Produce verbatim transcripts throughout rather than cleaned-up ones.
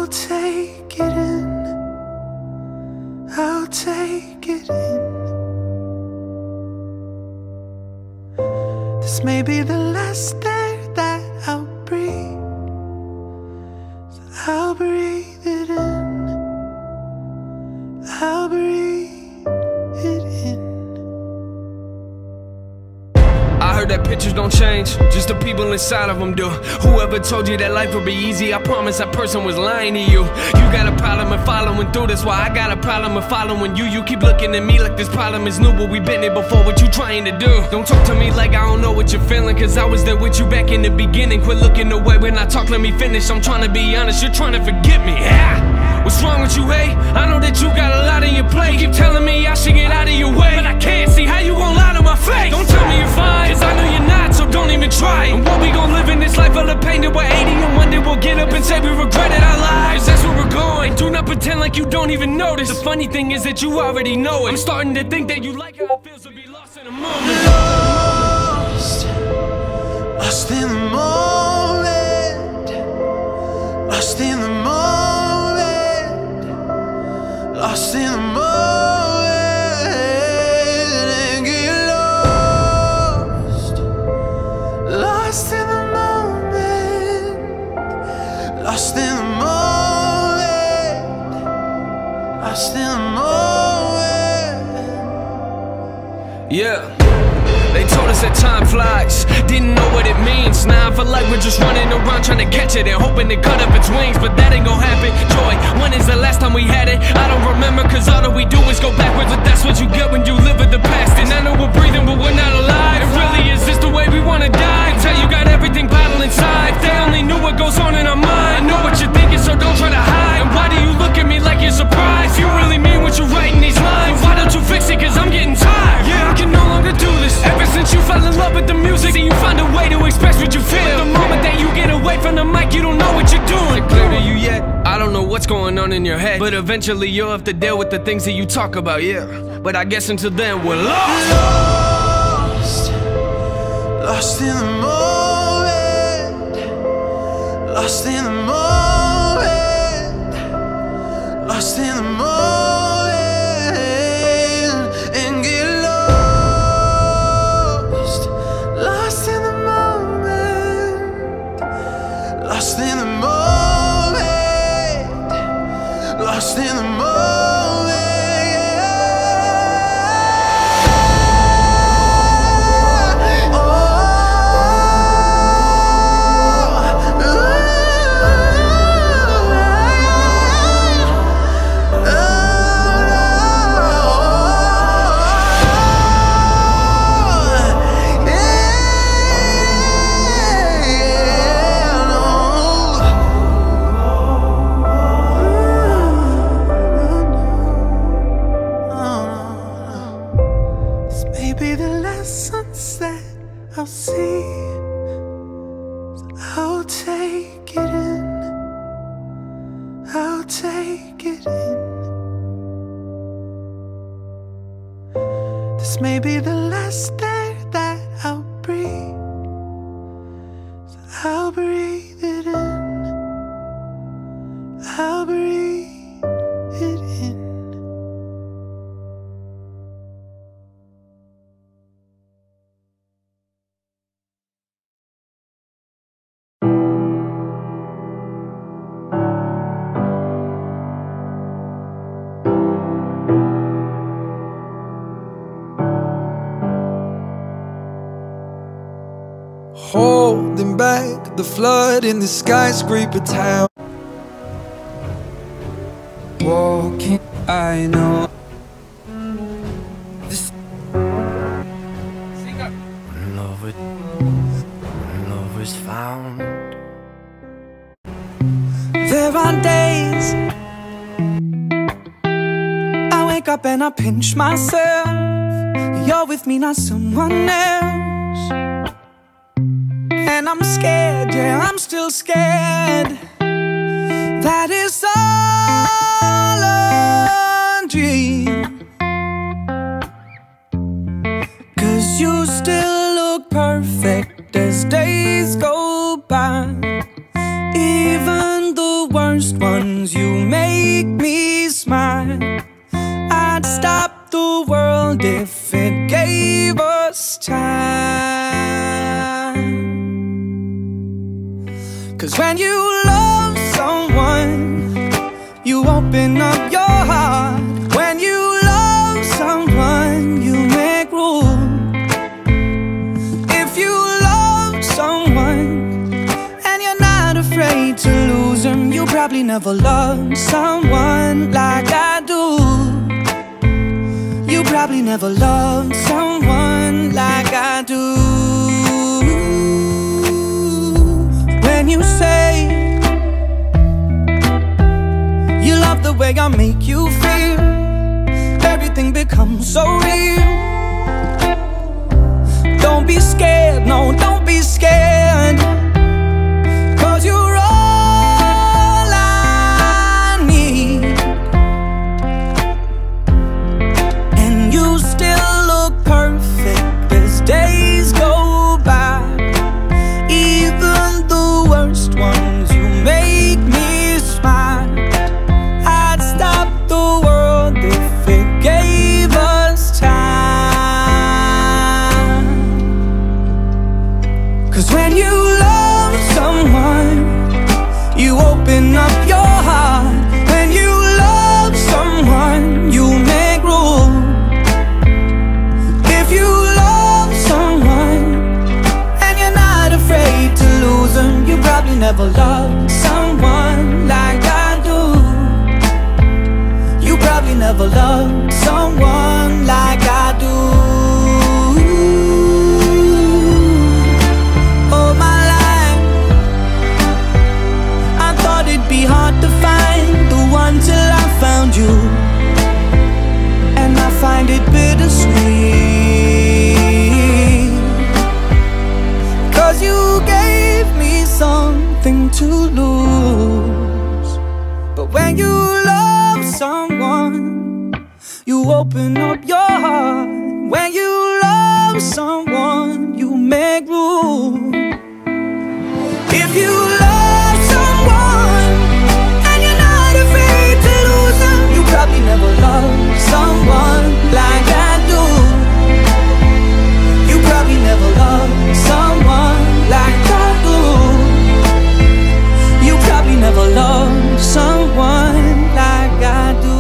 take it in, I'll take it in. This may be the last air that I'll breathe, so I'll breathe it in, I'll breathe it in. I heard that pictures don't change, just the people inside of them do. Whoever told you that life would be easy, I promise that person was lying to you. You got a problem with following through, that's why I got a problem with following you. You keep looking at me like this problem is new, but we been here before, what you trying to do? Don't talk to me like I don't know what you're feeling, cause I was there with you back in the beginning. Quit looking away when I talk, let me finish. I'm trying to be honest, you're trying to forget me, yeah. What's wrong with you, hey? I know that you got a lot on your plate. You keep telling me I should get out of your way, but I can't see how you gon' lie to my face. Don't tell me you're fine, cause I know you're not, so don't even try. And what we gon' live in this life full of pain till we're eighty, and one day we'll get up and say we regretted our lives. That's where we're going. Do not pretend like you don't even notice. The funny thing is that you already know it. I'm starting to think that you like how it feels to be lost in a moment. Lost, lost in the moment, lost in the moment, lost in the moment, and get lost, lost in the moment, lost in the moment, lost in the moment. Yeah. They told us that time flies, didn't know what it means. Now I feel like we're just running around trying to catch it and hoping to cut up its wings, but that ain't gon' happen. Joy, when is the last time we had it? I don't remember, cause all that we do is go backwards, but that's what you get when you live with the past. And I know we're breathing, but we're not alive. And really, is this the way we wanna die? Until you got everything bottled inside. If they only knew what goes on in our mind. I know what you're thinking, so don't try to hide. And why do you look at me like you're surprised? If you really mean what you're writing these lines, why don't you fix it, cause I'm getting tired. Yeah, I can no longer do this. Ever since you fell in love with the music, then you find a way to express what you feel. But the moment that you get away from the mic, you don't know what you're doing. Is it clear to you yet? I don't know what's going on in your head, but eventually you'll have to deal with the things that you talk about, yeah. But I guess until then, we're lost. Lost, lost in the moment, lost in the moment, lost in the moment, and get lost, lost in the moment, lost in the moment, lost in the moment. Maybe the last sunset I'll see, so I'll take it in, I'll take it in. This may be the last air that I'll breathe, so I'll breathe it in, I'll breathe it in. Holding back the flood in the skyscraper town. Walking, I know this. When love is, when love is found. There are days I wake up and I pinch myself. You're with me, not someone else. And I'm scared, yeah, I'm still scared. That is all a dream. Cause you still look perfect as days go by. Even the the worst ones, you make me smile. I'd stop the world if it gave us time. 'Cause when you love someone, you open up your heart. When you love someone, you make room. If you love someone and you're not afraid to lose them, you probably never loved someone like I do. You probably never loved someone like I do. When you say you love the way I make you feel, everything becomes so real. Don't be scared, no, don't be scared, 'cause you're all I need. And you still look perfect as days go by. Even the worst ones, you make me smile. I'd stop the world if it gave us time. 'Cause when you love someone, you open up your heart. When you love someone, you make room. If you love someone and you're not afraid to lose them, you probably never loved someone like I do. You probably never loved someone like I do. All my life I thought it'd be hard to find the one till I found you. And I find it bittersweet, 'cause you gave me something to lose. But when you love someone, you open up your heart. When you love someone, you make room. If you love someone and you're not afraid to lose them, you probably never loved someone like I do. You probably never loved someone like I do. You probably never loved someone like I do.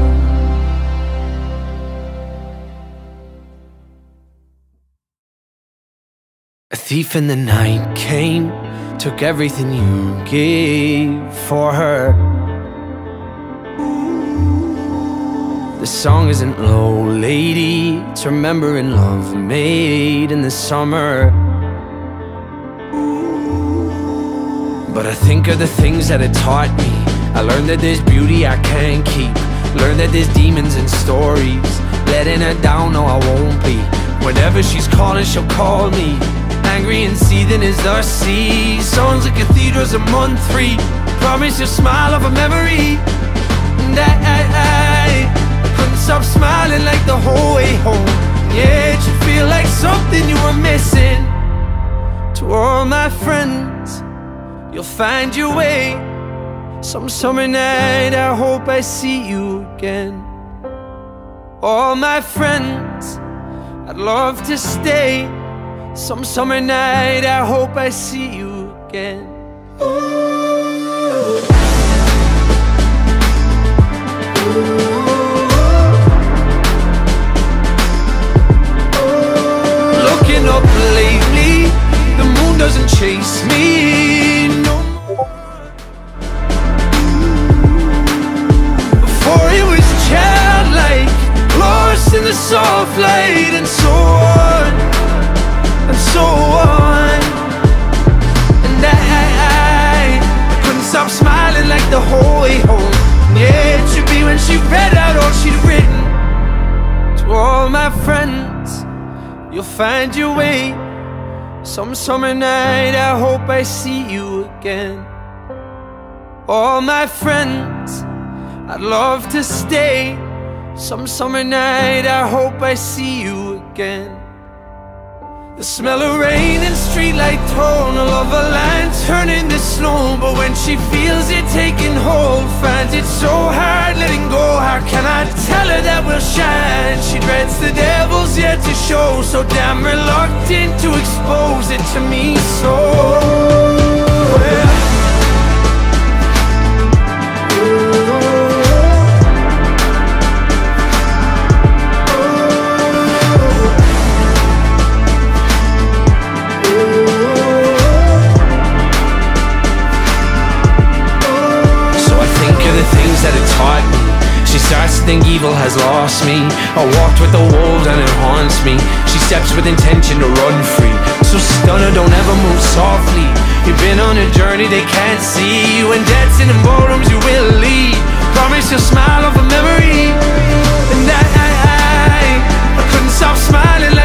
A thief in the night came, took everything you gave for her. The song isn't low, lady, it's remembering love made in the summer. But I think of the things that it taught me. I learned that there's beauty I can't keep. Learned that there's demons in stories. Letting her down, no I won't be. Whenever she's calling, she'll call me. Angry and seething as the sea. Songs like cathedrals in month three. Promise you'll smile of a memory. And I, I, I couldn't stop smiling like the whole way home. Yeah, it should feel like something you were missing. To all my friends, you'll find your way. Some summer night I hope I see you again. All my friends, I'd love to stay. Some summer night I hope I see you again. Ooh. Looking up lately, the moon doesn't chase me no more. Before it was childlike, lost in the soft light, and so on, and so on. And I, I, I couldn't stop smiling like the whole way home. Yeah, it should be when she read out all she'd written. To all my friends, you'll find your way. Some summer night I hope I see you again. All my friends, I'd love to stay. Some summer night I hope I see you again. The smell of rain and streetlight tone, all of a line turning to snow. But when she feels it taking hold, finds it so hard letting go. How can I tell her that we'll shine? She dreads the devil's yet to show, so damn reluctant to expose it to me. So well, that it taught me. She starts to think evil has lost me. I walked with the wolves and it haunts me. She steps with intention to run free. So stunner, don't ever move softly. You've been on a journey they can't see you, and debts in the ballrooms you will lead. Promise you'll smile off a memory. And I, I, I, I couldn't stop smiling.